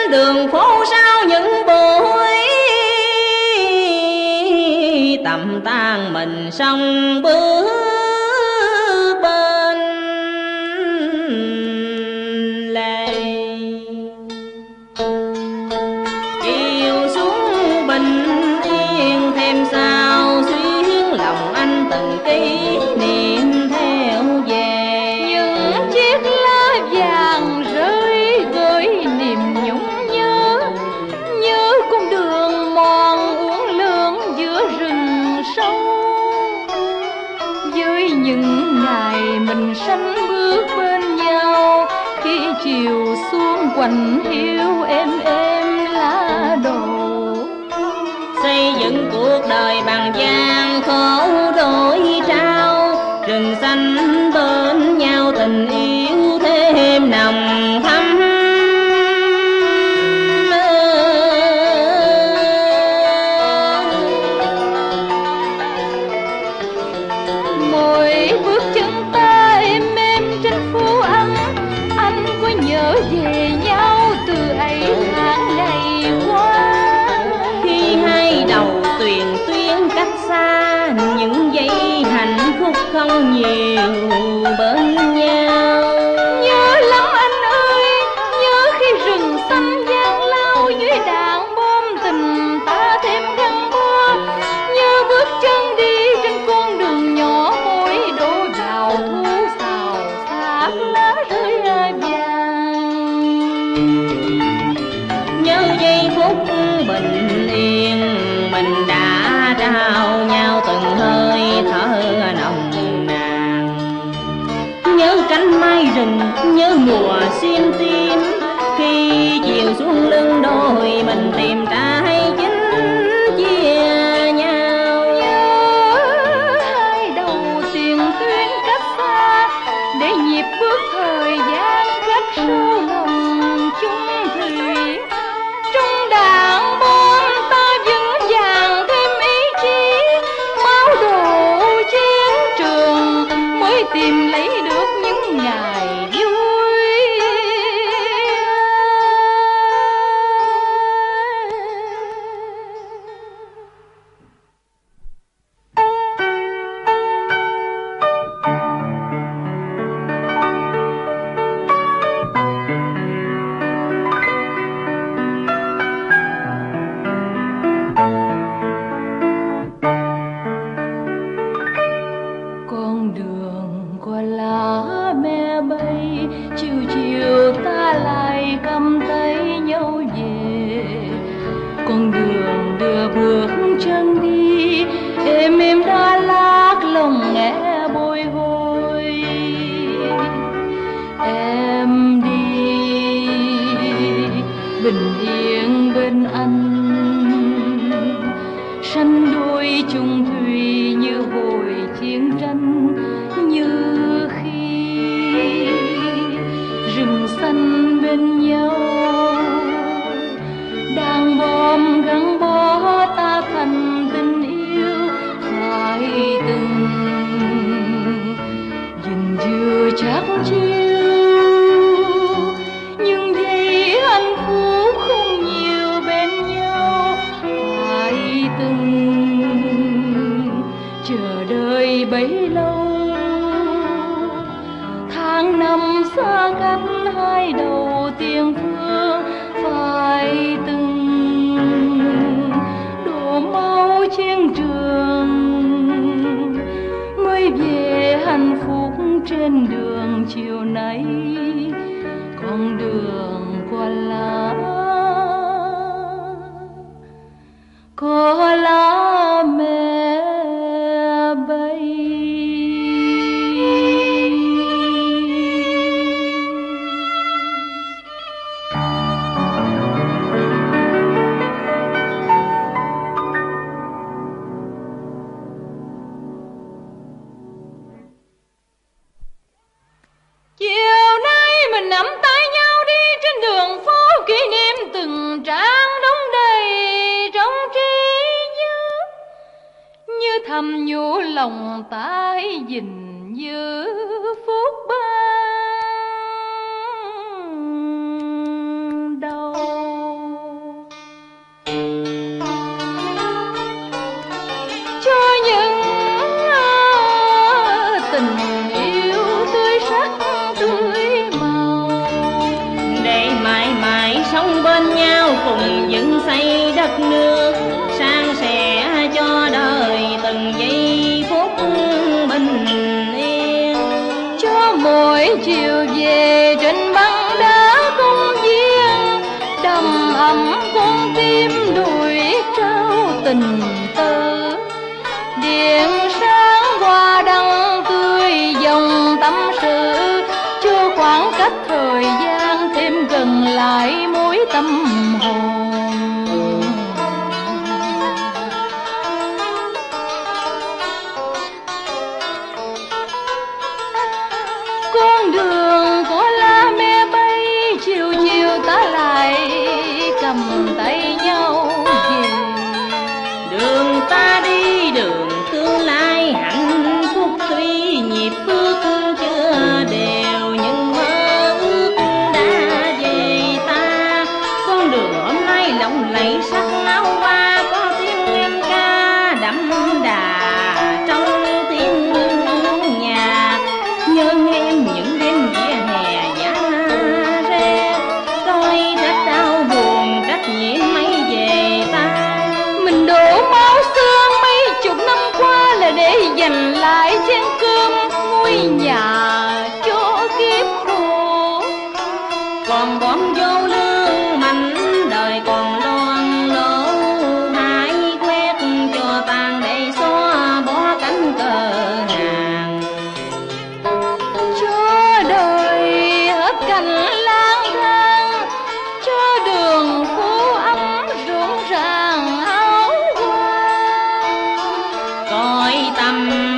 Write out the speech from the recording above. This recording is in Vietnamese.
đường phố sau những buổi tầm tàn mình sông bước bên lề. Chiều xuống bình yên thêm sao xuyến lòng anh từng kỷ niệm theo về. Những chiếc lá vàng rơi gửi niềm nhung nhớ, nhớ con đường mòn uốn lượn giữa rừng sâu. Với những ngày mình sánh bước bên nhau, khi chiều xuống quạnh hiu êm lá đổ. Xây dựng cuộc đời bằng gian khổ đổi trao, rừng xanh bên nhau tình yêu thêm nồng thắm. Mỗi bước chân ta êm trên phố ăn, anh có nhớ về nhau từ ấy tháng ngày qua. Khi hai đầu thuyền tuyến cách xa, những giây hạnh phúc không nhiều bên nhau. Nhớ lắm anh ơi, nhớ khi rừng xanh giăng lao dưới đạn bom tình ta thêm gắn bó. Nhớ bước chân đi trên con đường nhỏ, mỗi đổ vào thu xào xạc lá rơi vàng. Nhớ giây phút bình yên mình đã trao nhau từng hơi thở nồng nàn. Nhớ cánh mai rừng, nhớ mùa sim tím, khi chiều xuống lưng đôi mình tìm trái chính chia nhau. Nhớ hai đầu tiền tuyến cách xa, để nhịp bước thời gian khắc sâu lòng chung thủy. Trong đàn bom ta vững vàng thêm ý chí, máu đổ chiến trường mới tìm lấy được những ngày vui. Con đường qua lá me bay, chiều chiều ta lại cầm tay nhau về. Con đường đưa bước chân đi, êm Đà Lạt lòng nghe bồi hồi. Em đi bình yên bên anh, sánh đôi chung thủy như hồi chiến tranh. Như khi rừng xanh bên nhau, đàn bom gắn bó ta thành tình yêu. Phải từng gìn giữ chắc chiu, nhưng giây hạnh phúc không nhiều bên nhau. Phải từng chờ đợi bấy lâu, tháng năm xa cách hai đầu tiền phương. Phải từng đổ máu chiến trường mới về hạnh phúc trên đường chiều nay. Con đường qua lá, có lá me bay. Chiều nay mình nắm tay nhau đi trên đường phố, kỷ niệm từng trang đóng đầy trong trí nhớ. Như thầm nhủ lòng ta hãy gìn giữ phút ban đầu. cùng dựng xây đất nước, san sẻ cho đời từng giây phút bình yên. Cho mỗi chiều về trên băng đá công viên, đầm ấm con tim đuổi trao tình tơ. Điện sáng hoa đăng tươi dòng tâm sự, cho khoảng cách thời gian thêm gần lại mối tâm hồn. Con đường của lá me bay, chiều chiều ta lại cầm tay nhau về. Đường ta đi đường tương lai hạnh phúc, tuy nhịp bước chưa đều nhưng mơ ước đã về ta. Con đường hôm nay lộng lẫy sắc áo hoa, có tiếng nguyên ca đậm đà trong tiếng nhạc. Nhớ em những đêm vỉa hè giá rét, đôi trách đau buồn trách nhiệm mấy về ta. Mình đổ máu xương mấy chục năm qua là để giành lại chén cơm ngôi nhà cho kiếp khổ. Còn bom vô lương mạnh đời còn loan lỗ, hãy quét cho tàn để xóa bỏ cánh cờ hàng. Cho đời hết cảnh lang thang, cho đường phố ấm rộn ràng áo hoa. Cõi tâm